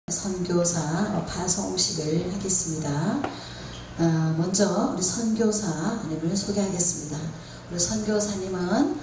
선교사 파송식을 하겠습니다. 먼저 우리 선교사님을 소개하겠습니다. 우리 선교사님은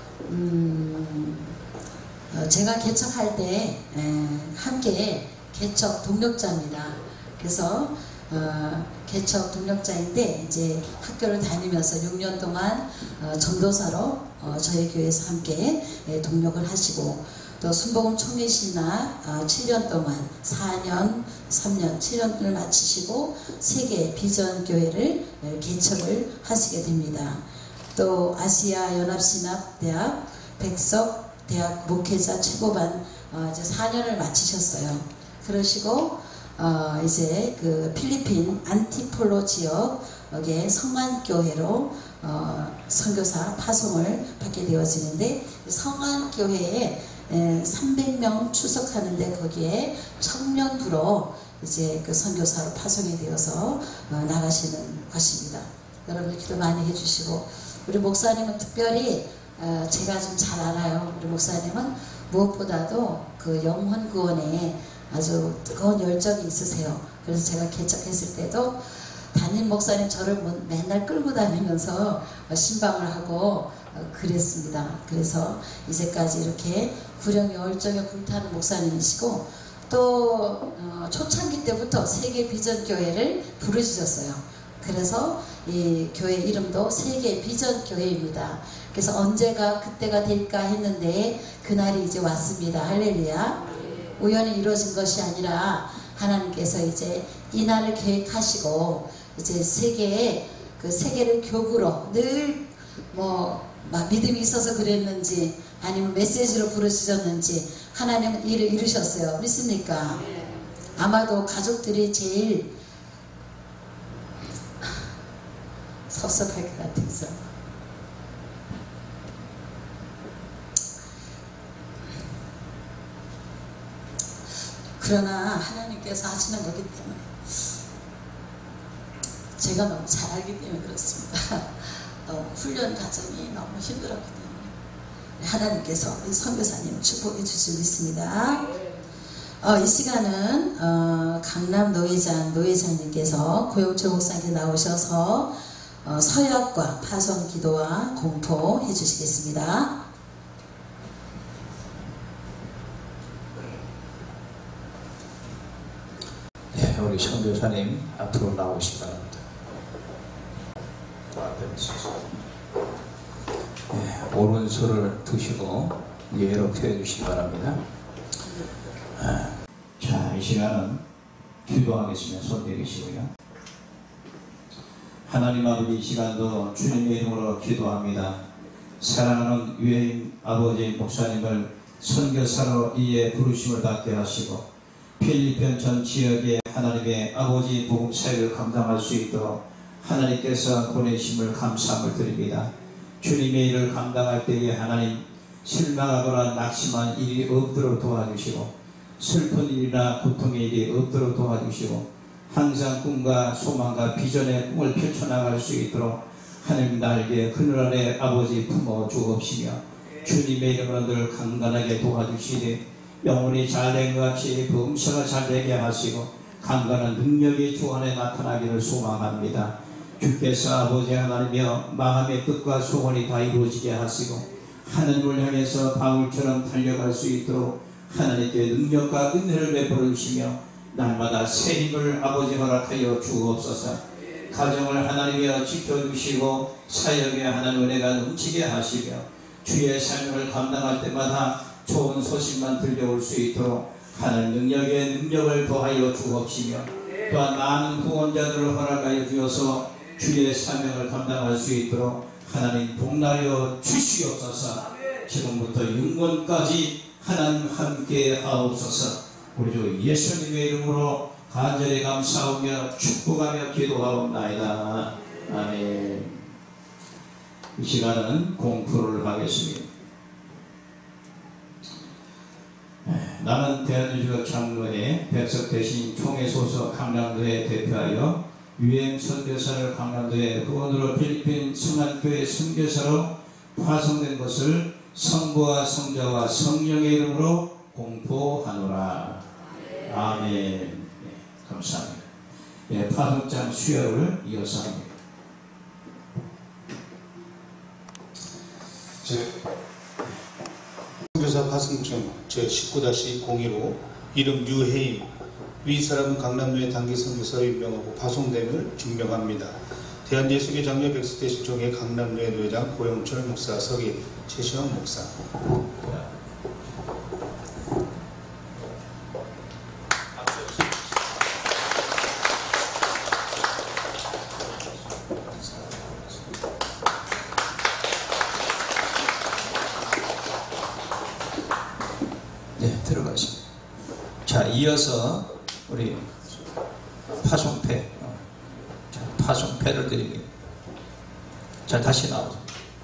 제가 개척할 때 함께 개척 동력자입니다. 그래서 개척 동력자인데 이제 학교를 다니면서 6년 동안 전도사로 저희 교회에서 함께 동력을 하시고, 또 순복음 총회신학 7년 동안 4년, 3년, 7년을 마치시고 세계 비전교회를 개척을 하시게 됩니다. 또 아시아 연합신학대학 백석대학 목회자 최고반 이제 4년을 마치셨어요. 그러시고 이제 그 필리핀 안티폴로 지역의 성안교회로 선교사 파송을 받게 되어지는데, 성안교회에 300명 출석하는데 거기에 청년부로 이제 그 선교사로 파송이 되어서 나가시는 것입니다. 여러분 기도 많이 해주시고, 우리 목사님은 특별히 제가 좀 잘 알아요. 우리 목사님은 무엇보다도 그 영혼 구원에 아주 뜨거운 열정이 있으세요. 그래서 제가 개척했을 때도 담임 목사님 저를 맨날 끌고 다니면서 신방을 하고 그랬습니다. 그래서 이제까지 이렇게 구령의 열정에 불타는 목사님이시고, 또 초창기 때부터 세계 비전교회를 부르짖었어요. 그래서 이 교회 이름도 세계 비전교회입니다. 그래서 언제가 그때가 될까 했는데 그날이 이제 왔습니다. 할렐루야. 우연히 이루어진 것이 아니라 하나님께서 이제 이 날을 계획하시고, 이제 세계를 교구로 늘 막 믿음이 있어서 그랬는지 아니면 메시지로 부르시셨는지 하나님은 일을 이루셨어요. 믿습니까? 아마도 가족들이 제일 섭섭할 것 같아서 그러나 하나님께서 하시는 거기 때문에 제가 너무 잘 알기 때문에 그렇습니다. 훈련 과정이 너무 힘들었기 때문에 하나님께서 이 선교사님 축복해 주시고 있습니다. 이 시간은 강남 노회장님께서 고용철 목사님께 나오셔서 서약과 파송 기도와 공포해 주시겠습니다. 네, 우리 선교사님 앞으로 나오시기 바랍니다. 네, 오른손을 드시고 예로 펴 주시기 바랍니다. 자, 이 시간은 기도하겠습니다. 손 내리시고요. 하나님 아버지, 이 시간도 주님의 이름으로 기도합니다. 사랑하는 유해인 아버지 목사님을 선교사로 이에 부르심을 받게 하시고, 필리핀 전 지역에 하나님의 아버지 복음 사역을 감당할 수 있도록 하나님께서 보내심을 감사함을 드립니다. 주님의 일을 감당할 때에 하나님 실망하거나 낙심한 일이 없도록 도와주시고, 슬픈 일이나 고통의 일이 없도록 도와주시고, 항상 꿈과 소망과 비전의 꿈을 펼쳐나갈 수 있도록 하나님 날개 그늘 아래 아버지 품어 주옵시며, 주님의 이름으로 늘 강건하게 도와주시되 영혼이 잘된 것 같이 범사가 잘되게 하시고 강건한 능력이 주 안에 나타나기를 소망합니다. 주께서 아버지 하나님이여 마음의 뜻과 소원이 다 이루어지게 하시고 하나님을 향해서 바울처럼 달려갈 수 있도록 하나님께 능력과 은혜를 베풀어 주시며 날마다 새 힘을 아버지 허락하여 주옵소서. 가정을 하나님이여 지켜주시고 사역에 하나님 은혜가 넘치게 하시며 주의 삶을 감당할 때마다 좋은 소식만 들려올 수 있도록 하나님 능력에 능력을 더하여 주옵시며, 또한 많은 후원자들을 허락하여 주어서 주의 사명을 감당할 수 있도록 하나님 복나려 주시옵소서. 지금부터 영원까지 하나님 함께 하옵소서. 우리 주 예수님의 이름으로 간절히 감사하며 축복하며 기도하옵나이다. 아멘. 이 시간은 공포를 하겠습니다. 나는 대한민국 장로회 백석대신 총회 소속 강남도에 대표하여 유행 선교사를 강남도에 후원으로 필리핀 성안교회 선교사로 파송된 것을 성부와 성자와 성령의 이름으로 공포하노라. 아멘. 파송장 수여를 이어서 합니다. 선교사 파송증 제19-02로 이름 유해임, 위 사람은 강남교회 단기 선교사로 임명하고 파송됨을 증명합니다. 대한예수교 장로 백수대 실종회 강남교회 노회장 고영철 목사, 석임 최시영 목사. 네, 들어가십니다. 자, 이어서 우리 파송패, 파송패를 드립니다. 자, 다시 나오죠.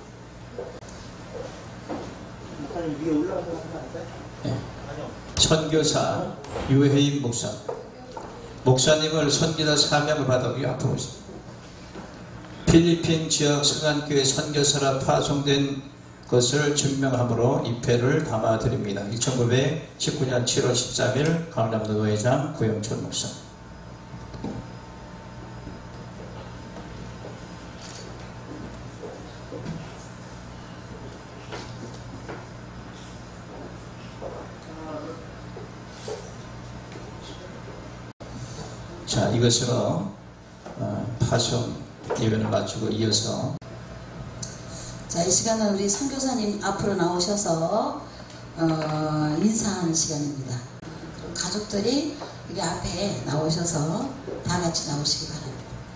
네. 선교사 유해임 목사, 목사님을 선교사 사명을 받았기 앞으로 있습니다. 필리핀 지역 성안교회 선교사라 파송된 것을 증명함으로 입회를 담아드립니다. 1919년 7월 13일 강남도 노회장 고영철 목사. 자, 이것으로 파송 예배를 마치고 이어서 자, 이 시간은 우리 선교사님 앞으로 나오셔서 인사하는 시간입니다. 그럼 가족들이 여기 앞에 나오셔서 다 같이 나오시기 바랍니다.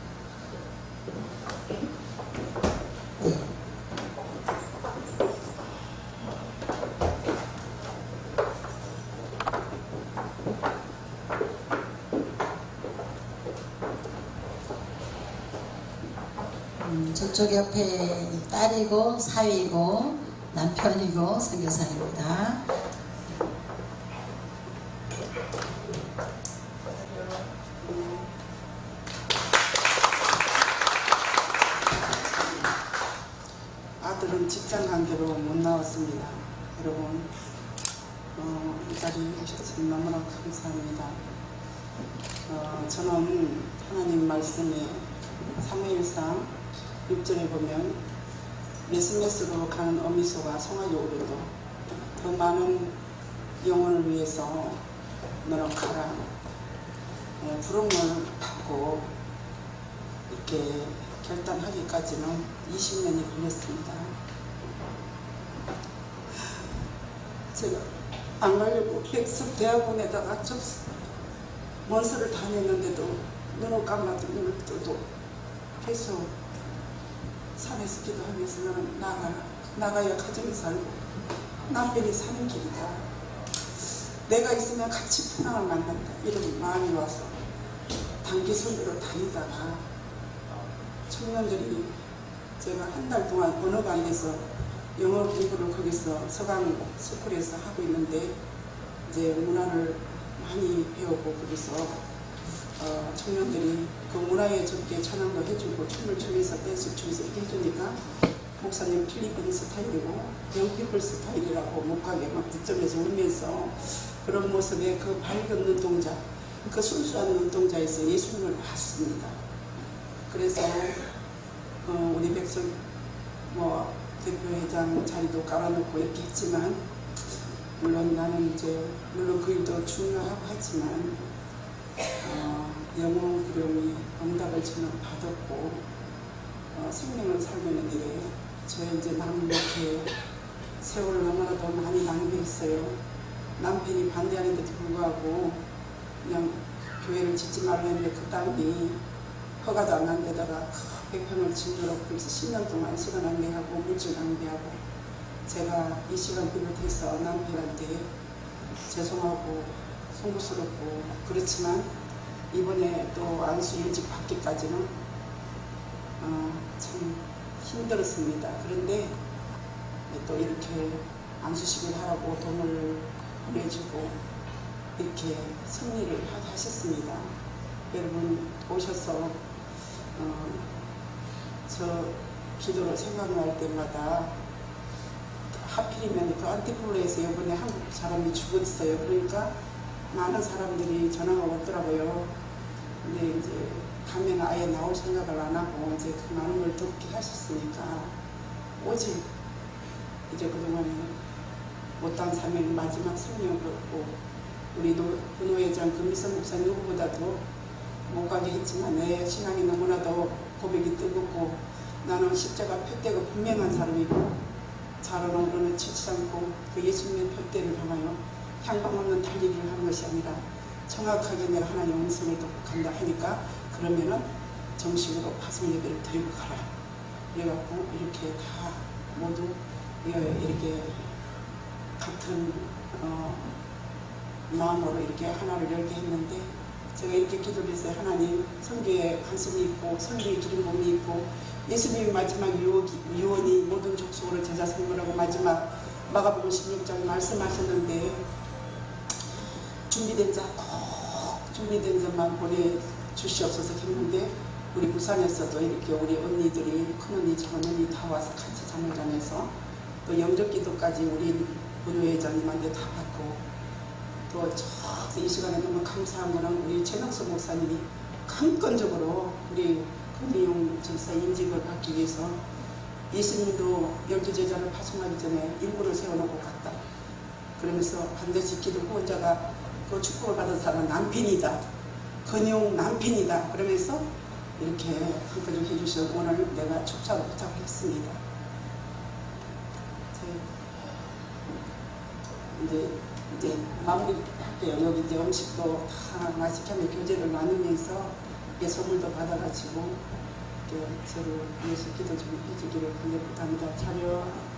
네. 저쪽 옆에 딸이고 사위고 남편이고 선교사입니다. 아들은 직장 관계로 못 나왔습니다. 여러분 이 자리에 오셔서 너무나 감사합니다. 저는 하나님 말씀에 사무엘상 6절에 보면 메스메스로 가는 어미소가 송아지 오르도 더 많은 영혼을 위해서 너는 가라. 부름을 받고 이렇게 결단하기까지는 20년이 걸렸습니다. 제가 안 가려고 백석 대학원에다가 원서를 다 냈는데도 눈을 감아도 눈을 떠도 계속 산에서 기도하면서 너는 나가야 가정이 살고 남편이 사는 길이다. 내가 있으면 같이 풍랑을 만난다. 이런 마음이 와서 단기 선교로 다니다가 청년들이 제가 한 달 동안 언어가 안 돼서 영어 공부를 거기서 서강 스쿨에서 하고 있는데 이제 문화를 많이 배우고 거기서 청년들이 그 문화에 좋게 찬양도 해주고 춤을 추면서 댄스 추면서 이렇게 해주니까 목사님 필리핀 스타일이고 영피플 스타일이라고 못 가게 막 득점해서 울면서 그런 모습에 그 밝은 눈동자, 그 순수한 눈동자에서 예수님을 봤습니다. 그래서 우리 백성 대표회장 자리도 깔아놓고 이렇게 했지만 물론 나는 물론 그 일도 중요하고 하지만 영혼 부름이 응답을 저는 받았고 생명을 살고 있는 일에 저 이제 남은 이렇게 세월을 너무나도 많이 낭비했어요. 남편이 반대하는데도 불구하고 그냥 교회를 짓지 말라 했는데 그 땅이 허가도 안 한 데다가 100평을 짓도록 그래서 10년 동안 시간 낭비하고 물질 낭비하고 제가 이 시간 비롯해서 남편한테 죄송하고 송구스럽고 그렇지만 이번에 또 안수 일찍 받기까지는 참 힘들었습니다. 그런데 또 이렇게 안수식을 하라고 돈을 보내주고 이렇게 승리를 하셨습니다. 여러분 오셔서 저 기도를 생각날 때마다 하필이면 그 안티폴로에서 이번에 한국 사람이 죽었어요. 그러니까 많은 사람들이 전화가 왔더라고요. 근데 이제 가면 아예 나올 생각을 안 하고 이제 그 마음을 듣게 하셨으니까 오직 이제 그동안에 못한 3일 마지막 성령을 얻고 우리 분호회장 금미선 목사 누구보다도 못 가게 했지만 내 신앙이 너무나도 고백이 뜨겁고 나는 십자가 표대가 분명한 사람이고 자라는 오르는 치지 않고 그 예수님의 표대를 향하여 향방 없는 달리기를 하는 것이 아니라 정확하게 내가 하나님의 음성을 듣고 간다 하니까 그러면은 정식으로 파송 예배를 드리고 가라. 그래갖고 이렇게 다 모두 이렇게 같은 마음으로 이렇게 하나를 열게 했는데 제가 이렇게 기도를 했어요. 하나님 선교에 관심이 있고 선교에 기름 부음이 있고 예수님이 마지막 유언이 모든 족속으로 제자 삼으라고 마지막 마가복음 16장 말씀하셨는데 준비된 자만 보내주시옵소서 했는데 우리 부산에서도 이렇게 우리 언니들이 큰언니 작은언니 다 와서 같이 잠을 자면서 또 영접기도까지 우리 분회장님한테 다 받고 또 이 시간에 너무 감사한 거는 우리 최낙수 목사님이 강건적으로 우리 금리용 전사 임직을 받기 위해서 예수님도 12제자를 파송하기 전에 일부를 세워놓고 갔다. 그러면서 반드시 기도 후원자가 그 축복을 받은 사람은 남편이다. 건용 남편이다. 그러면서 이렇게 한꺼번에 해주셔서 오늘 내가 축사로 부탁을 했습니다. 이제 마무리할게요. 여기 이제 음식도 다 맛있게 하면 교제를 나누면서 이렇게 선물도 받아가지고 이렇게 서로 위해서 기도 좀 해주기를 간절히 부탁합니다. 차려.